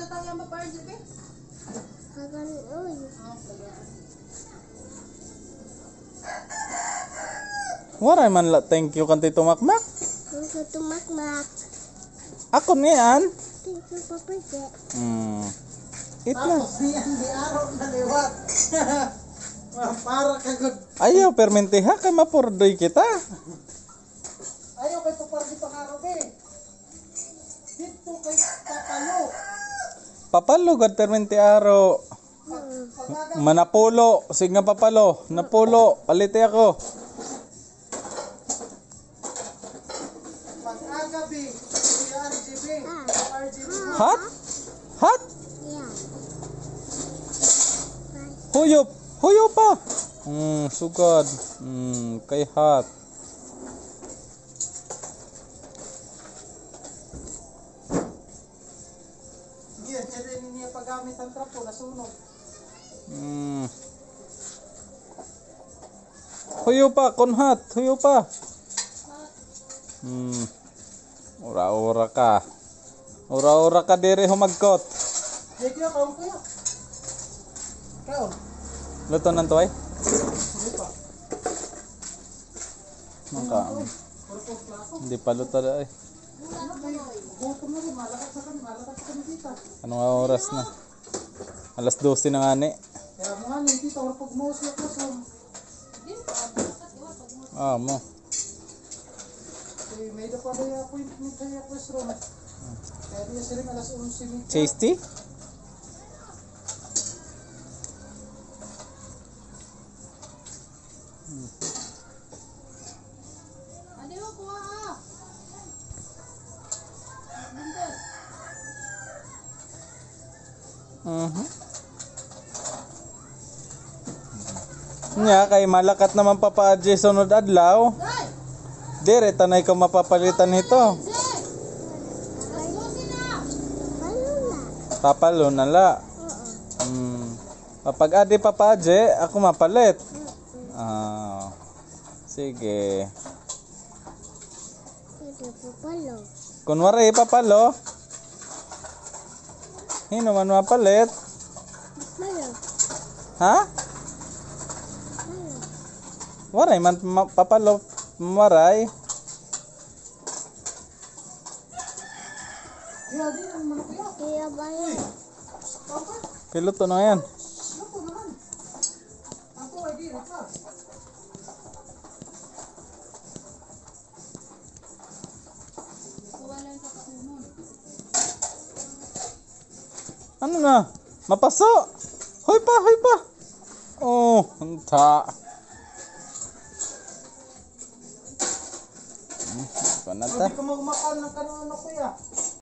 tatawag mo pa rin, Jibe? Hagan, uy. Waray man la thank you kan Tito Makmak. Thank you to Makmak. Ako niyan. Thank you, Papa Je. It lang. Tapos di araw na liwat. Para kagod. Ayaw permentiha kay mapurdoy kita. Ayaw kay papardi pangaraw eh. Dito kay Papalo. Papalo gad permenti aro. Pagaga Manapulo, sig nga papalo, napulo, palite ako. pag-agabi. Kuya RGB. RGB. Hot? Hot? Yeah. Huyop, huyop pa. Sugad. Kay hot. Yan, yan niya paggamit ang trapo, nasunog. Huyo pa, konhat, huyo pa. Ura-ura ka. Ura-ura ka dire humagkot. Dito yung kaon kuya. Kaon. Luto nan to ay? Hindi pa. Maka. Hindi pa luto da ay. Gutom na rin, malakas sa kami dito. Anong oras na? Alas 12 na nga ni. Kaya mo nga, hindi tawar pag mouse yung kaso. Mo. May da pa rin appointment kaya classroom. Kaya di sila alas 11 minutes. Tasty? Adi mo kuha ah. Nya kay malakat naman papa-adjust sunod adlaw. Dire tanay ko mapapalitan nito. Papalo na la. Kapag adi papa-adjust, ako mapalit. Sige. Ito, Papalo. Kunwari papalo. Hino man mapalit? Malo. Ha? Malo. Waray man papalo. Waray. Kaya di ang manok yan. Kaya ba yun? Piluto na yan. Ako naman. Ako ay di ka. Ano na? Mapaso. Hoy pa, hoy pa. Oh, hanta. Panata. Hindi ko magmakan ng kanon kuya.